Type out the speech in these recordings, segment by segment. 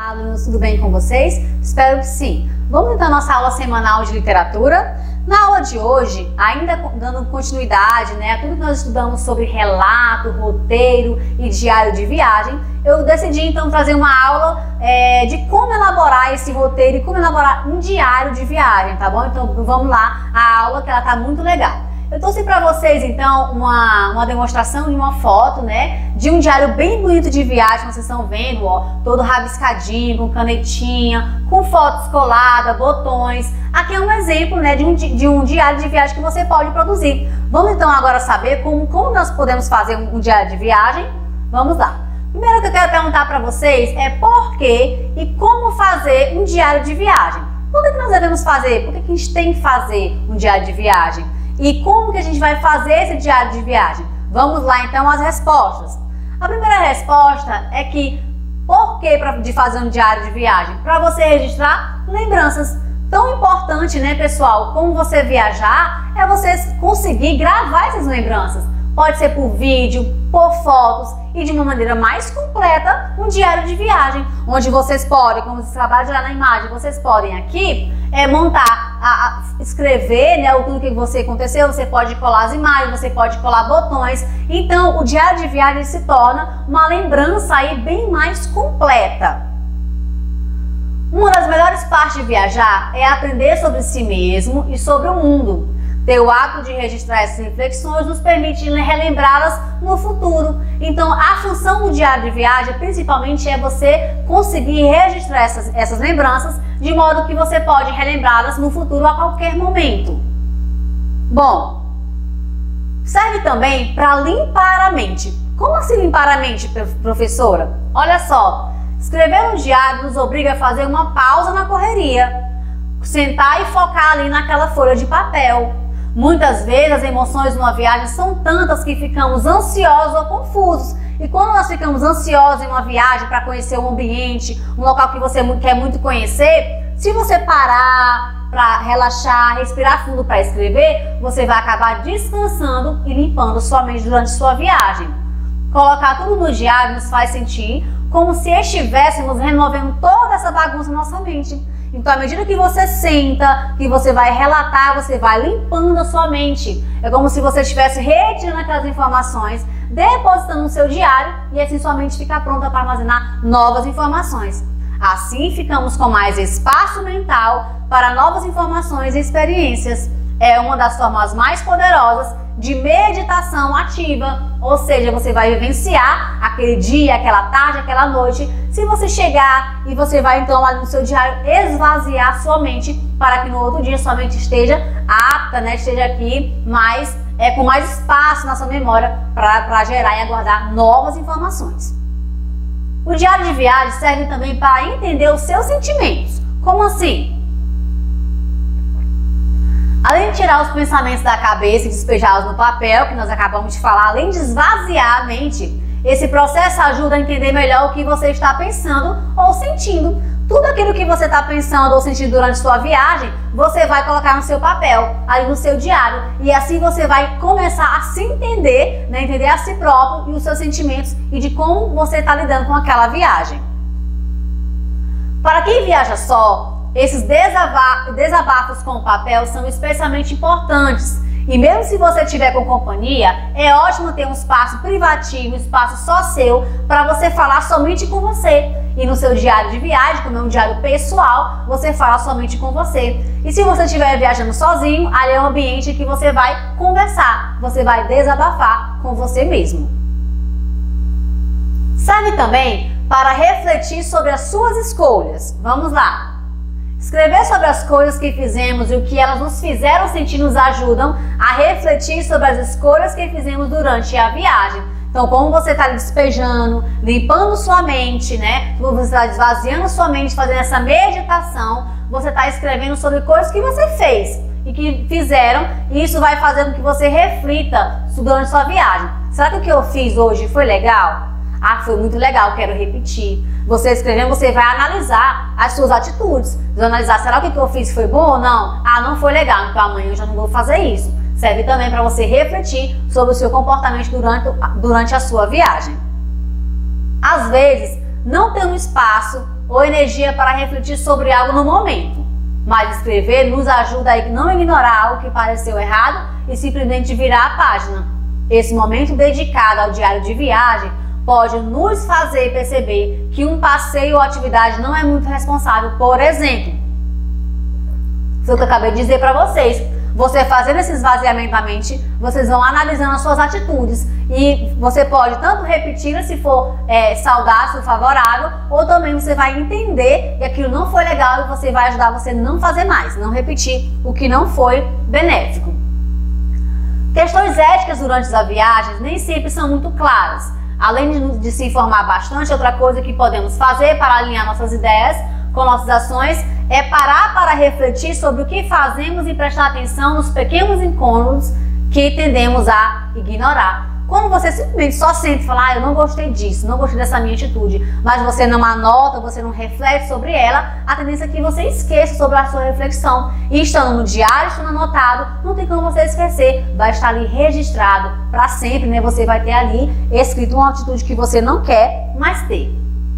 Olá, alunos, tudo bem com vocês? Espero que sim. Vamos então à nossa aula semanal de literatura. Na aula de hoje, ainda dando continuidade, a tudo que nós estudamos sobre relato, roteiro e diário de viagem, eu decidi então trazer uma aula de como elaborar esse roteiro e como elaborar um diário de viagem, tá bom? Então vamos lá, a aula que ela tá muito legal. Eu trouxe para vocês então uma demonstração de uma foto, de um diário bem bonito de viagem, vocês estão vendo, ó, todo rabiscadinho, com canetinha, com fotos coladas, botões. Aqui é um exemplo, de um diário de viagem que você pode produzir. Vamos então agora saber como nós podemos fazer um diário de viagem? Vamos lá. Primeiro que eu quero perguntar para vocês é por que e como fazer um diário de viagem. Por que nós devemos fazer? Por que a gente tem que fazer um diário de viagem? E como que a gente vai fazer esse diário de viagem? Vamos lá então às respostas. A primeira resposta é que, por que de fazer um diário de viagem? Para você registrar lembranças. Tão importante, pessoal, como você viajar, é você conseguir gravar essas lembranças. Pode ser por vídeo, por fotos e de uma maneira mais completa, um diário de viagem, onde vocês podem, como vocês acabaram de olhar na imagem, vocês podem aqui montar, escrever, tudo que você aconteceu, você pode colar as imagens, você pode colar botões. Então, o diário de viagem se torna uma lembrança aí bem mais completa. Uma das melhores partes de viajar é aprender sobre si mesmo e sobre o mundo. Ter o hábito de registrar essas reflexões nos permite relembrá-las no futuro. Então, a função do diário de viagem, principalmente, é você conseguir registrar essas lembranças de modo que você pode relembrá-las no futuro a qualquer momento. Bom, serve também para limpar a mente. Como assim limpar a mente, professora? Olha só, escrever um diário nos obriga a fazer uma pausa na correria, sentar e focar ali naquela folha de papel. Muitas vezes as emoções numa viagem são tantas que ficamos ansiosos ou confusos. E quando nós ficamos ansiosos em uma viagem para conhecer um ambiente, um local que você quer muito conhecer, se você parar para relaxar, respirar fundo para escrever, você vai acabar descansando e limpando sua mente durante sua viagem. Colocar tudo no diário nos faz sentir como se estivéssemos removendo toda essa bagunça na nossa mente. Então, à medida que você senta, que você vai relatar, você vai limpando a sua mente. É como se você estivesse retirando aquelas informações, depositando no seu diário e assim sua mente fica pronta para armazenar novas informações. Assim, ficamos com mais espaço mental para novas informações e experiências. É uma das formas mais poderosas de meditação ativa, ou seja, você vai vivenciar aquele dia, aquela tarde, aquela noite, se você chegar e você vai então ali no seu diário esvaziar sua mente para que no outro dia sua mente esteja apta, esteja aqui com mais espaço na sua memória para gerar e aguardar novas informações. O diário de viagem serve também para entender os seus sentimentos. Como assim? Além de tirar os pensamentos da cabeça e despejá-los no papel, que nós acabamos de falar, além de esvaziar a mente, esse processo ajuda a entender melhor o que você está pensando ou sentindo. Tudo aquilo que você está pensando ou sentindo durante sua viagem, você vai colocar no seu papel, ali no seu diário. E assim você vai começar a se entender, entender a si próprio e os seus sentimentos e de como você está lidando com aquela viagem. Para quem viaja só, esses desabafos com o papel são especialmente importantes. E mesmo se você estiver com companhia, é ótimo ter um espaço privativo, um espaço só seu, para você falar somente com você. E no seu diário de viagem, como é um diário pessoal, você fala somente com você. E se você estiver viajando sozinho, ali é um ambiente que você vai conversar, você vai desabafar com você mesmo. Serve também para refletir sobre as suas escolhas. Vamos lá! Escrever sobre as coisas que fizemos e o que elas nos fizeram sentir nos ajudam a refletir sobre as escolhas que fizemos durante a viagem. Então, como você está despejando, limpando sua mente, como você está esvaziando sua mente, fazendo essa meditação, você está escrevendo sobre coisas que você fez e que fizeram, e isso vai fazer com que você reflita durante sua viagem. Será que o que eu fiz hoje foi legal? Ah, foi muito legal, quero repetir. Você escrevendo, você vai analisar as suas atitudes. Você vai analisar, será que o que eu fiz foi bom ou não? Ah, não foi legal, então amanhã eu já não vou fazer isso. Serve também para você refletir sobre o seu comportamento durante a sua viagem. Às vezes, não ter um espaço ou energia para refletir sobre algo no momento. Mas escrever nos ajuda a não ignorar algo que pareceu errado e simplesmente virar a página. Esse momento dedicado ao diário de viagem pode nos fazer perceber que um passeio ou atividade não é muito responsável. Por exemplo, foi o que eu acabei de dizer para vocês. Você fazendo esse esvaziamento da mente, vocês vão analisando as suas atitudes e você pode tanto repetir se for saudável, se for favorável, ou também você vai entender que aquilo não foi legal e você vai ajudar você a não fazer mais, não repetir o que não foi benéfico. Questões éticas durante as viagens nem sempre são muito claras. Além de se informar bastante, outra coisa que podemos fazer para alinhar nossas ideias com nossas ações é parar para refletir sobre o que fazemos e prestar atenção nos pequenos incômodos que tendemos a ignorar. Quando você simplesmente só sente e fala, eu não gostei disso, não gostei dessa minha atitude, mas você não anota, você não reflete sobre ela, a tendência é que você esqueça sobre a sua reflexão. E estando no diário, estando anotado, não tem como você esquecer, vai estar ali registrado para sempre, né? Você vai ter ali escrito uma atitude que você não quer mais ter.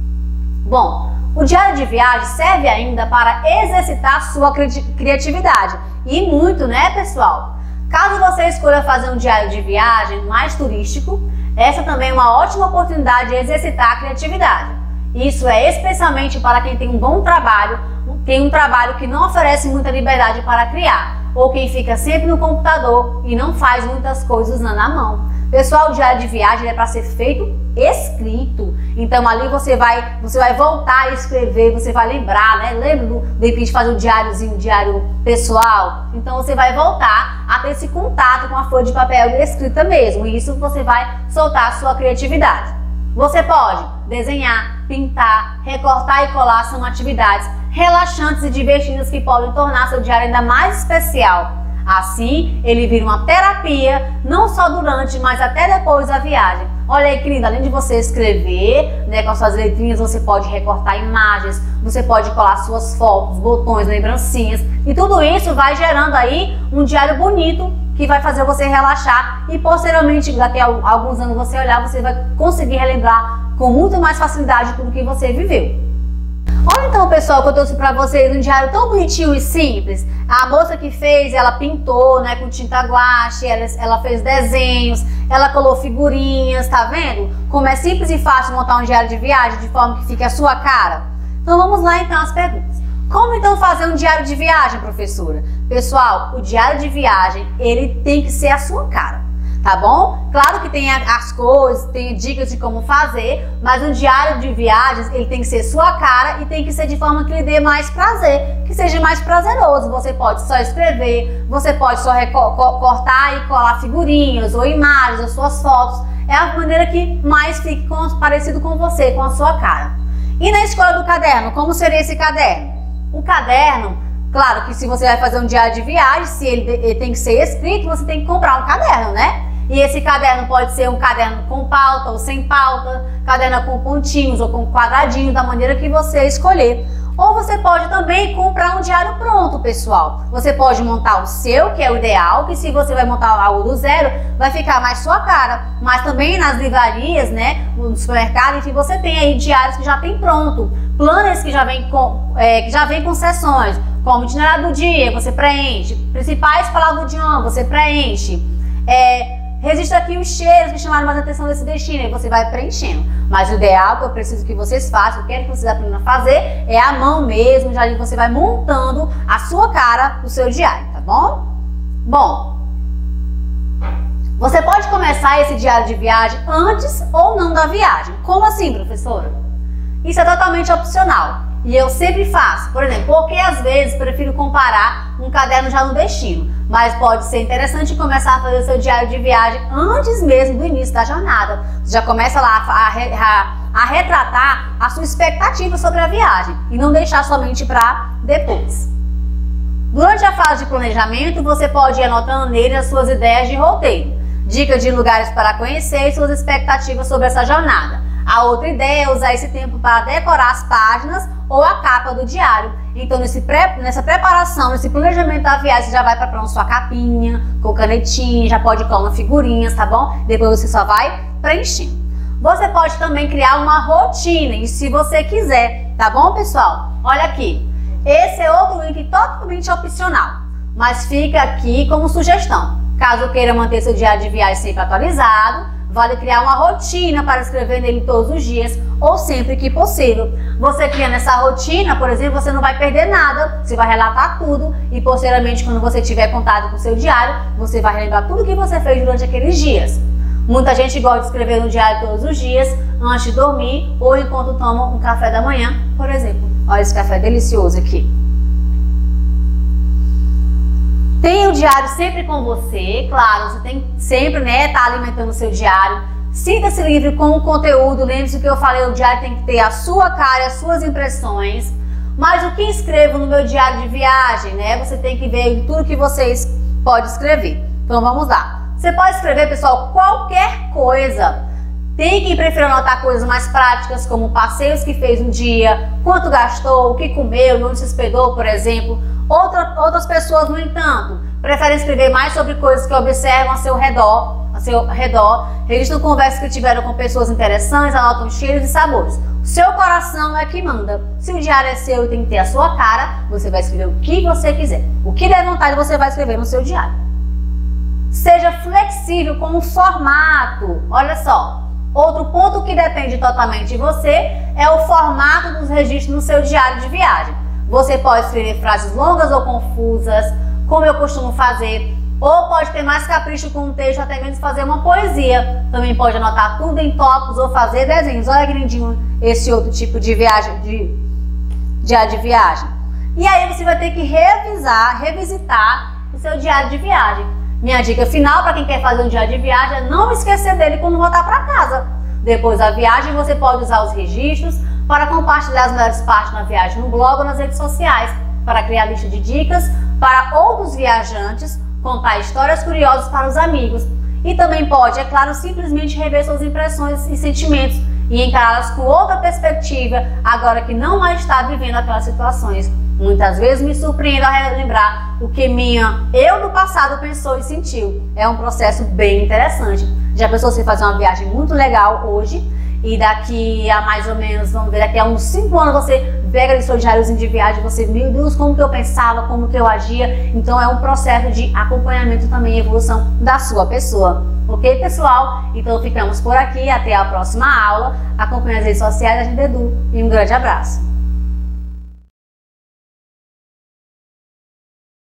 Bom, o diário de viagem serve ainda para exercitar sua criatividade. E muito, né, pessoal? Caso você escolha fazer um diário de viagem mais turístico, essa também é uma ótima oportunidade de exercitar a criatividade. Isso é especialmente para quem tem um bom trabalho, tem um trabalho que não oferece muita liberdade para criar, ou quem fica sempre no computador e não faz muitas coisas na mão. Pessoal, o diário de viagem é para ser feito escrito. Então ali você vai voltar a escrever, você vai lembrar, né? Lembra de repente fazer um diáriozinho, um diário pessoal? Então você vai voltar a ter esse contato com a folha de papel escrita mesmo. E isso você vai soltar a sua criatividade. Você pode desenhar, pintar, recortar e colar, são atividades relaxantes e divertidas que podem tornar seu diário ainda mais especial. Assim, ele vira uma terapia, não só durante, mas até depois da viagem. Olha aí, querida, além de você escrever, né, com as suas letrinhas, você pode recortar imagens, você pode colar suas fotos, botões, lembrancinhas. E tudo isso vai gerando aí um diário bonito que vai fazer você relaxar e posteriormente, daqui a alguns anos você olhar, você vai conseguir relembrar com muito mais facilidade tudo que você viveu. Olha então, pessoal, que eu trouxe pra vocês um diário tão bonitinho e simples. A moça que fez, ela pintou, né, com tinta guache, ela fez desenhos, ela colou figurinhas, tá vendo? Como é simples e fácil montar um diário de viagem de forma que fique a sua cara. Então vamos lá então as perguntas. Como então fazer um diário de viagem, professora? Pessoal, o diário de viagem, ele tem que ser a sua cara. Tá bom? Claro que tem as coisas, tem dicas de como fazer, mas um diário de viagens, ele tem que ser sua cara e tem que ser de forma que lhe dê mais prazer, que seja mais prazeroso. Você pode só escrever, você pode só cortar e colar figurinhas ou imagens, as suas fotos. É a maneira que mais fique parecido com você, com a sua cara. E na escolha do caderno, como seria esse caderno? O caderno, claro que se você vai fazer um diário de viagem, se ele tem que ser escrito, você tem que comprar um caderno, né? E esse caderno pode ser um caderno com pauta ou sem pauta, caderno com pontinhos ou com quadradinho, da maneira que você escolher. Ou você pode também comprar um diário pronto, pessoal. Você pode montar o seu, que é o ideal, que se você vai montar algo do zero, vai ficar mais sua cara. Mas também nas livrarias, né, no supermercado, enfim, você tem aí diários que já tem pronto. Planners que já vem com seções, como itinerário do dia, você preenche. Principais palavras do idioma, você preenche. Registra aqui os cheiros que chamaram mais atenção desse destino e você vai preenchendo. Mas o ideal que eu preciso que vocês façam, eu quero que vocês aprendam a fazer, é a mão mesmo, já você vai montando a sua cara no seu diário, tá bom? Bom, você pode começar esse diário de viagem antes ou não da viagem. Como assim, professora? Isso é totalmente opcional. E eu sempre faço, por exemplo, porque às vezes prefiro comparar um caderno já no destino. Mas pode ser interessante começar a fazer o seu diário de viagem antes mesmo do início da jornada. Você já começa lá a retratar a sua expectativa sobre a viagem e não deixar somente para depois. Durante a fase de planejamento, você pode ir anotando nele as suas ideias de roteiro, dicas de lugares para conhecer e suas expectativas sobre essa jornada. A outra ideia é usar esse tempo para decorar as páginas ou a capa do diário. Então, nessa preparação, nesse planejamento da viagem, você já vai preparando sua capinha, com canetinha, já pode colar figurinhas, tá bom? Depois você só vai preenchendo. Você pode também criar uma rotina, e se você quiser, Tá bom, pessoal? Olha aqui. Esse é outro link totalmente opcional, mas fica aqui como sugestão. Caso queira manter seu diário de viagem sempre atualizado, vale criar uma rotina para escrever nele todos os dias ou sempre que possível. Você criando essa rotina, por exemplo, você não vai perder nada, você vai relatar tudo e posteriormente, quando você tiver contato com o seu diário, você vai relembrar tudo que você fez durante aqueles dias. Muita gente gosta de escrever no diário todos os dias, antes de dormir ou enquanto toma um café da manhã, por exemplo. Olha esse café delicioso aqui. Tenha o diário sempre com você, claro, você tem sempre, tá alimentando o seu diário. Sinta-se livre com o conteúdo, lembre-se que eu falei, o diário tem que ter a sua cara, as suas impressões. Mas o que escrevo no meu diário de viagem, Você tem que ver tudo que vocês podem escrever. Então vamos lá. Você pode escrever, pessoal, qualquer coisa. Tem quem prefere anotar coisas mais práticas, como passeios que fez no dia, quanto gastou, o que comeu, onde se hospedou, por exemplo. Outras pessoas, no entanto, preferem escrever mais sobre coisas que observam a seu redor, registram conversas que tiveram com pessoas interessantes, anotam cheiros e sabores. O seu coração é que manda. Se o diário é seu e tem que ter a sua cara, você vai escrever o que você quiser. O que der vontade, você vai escrever no seu diário. Seja flexível com o formato. Olha só. Outro ponto que depende totalmente de você é o formato dos registros no seu diário de viagem. Você pode escrever frases longas ou confusas, como eu costumo fazer, ou pode ter mais capricho com um texto, até mesmo fazer uma poesia. Também pode anotar tudo em tópicos ou fazer desenhos. Olha que lindinho esse outro tipo de viagem, de diário de viagem. E aí você vai ter que revisitar o seu diário de viagem. Minha dica final para quem quer fazer um diário de viagem é não esquecer dele quando voltar para casa. Depois da viagem, você pode usar os registros para compartilhar as melhores partes na viagem no blog ou nas redes sociais, para criar lista de dicas para outros viajantes, contar histórias curiosas para os amigos. E também pode, é claro, simplesmente rever suas impressões e sentimentos e encará-las com outra perspectiva, agora que não mais está vivendo aquelas situações. Muitas vezes me surpreendo a relembrar o que eu do passado pensou e sentiu. É um processo bem interessante. Já pensou você fazer uma viagem muito legal hoje e daqui a mais ou menos, vamos ver, daqui a uns 5 anos você pega ali seu diáriozinho de viagem, você, meu Deus, como que eu pensava, como que eu agia. Então é um processo de acompanhamento também e evolução da sua pessoa. Ok, pessoal? Então ficamos por aqui, até a próxima aula. Acompanhe as redes sociais da Agenda Edu e um grande abraço.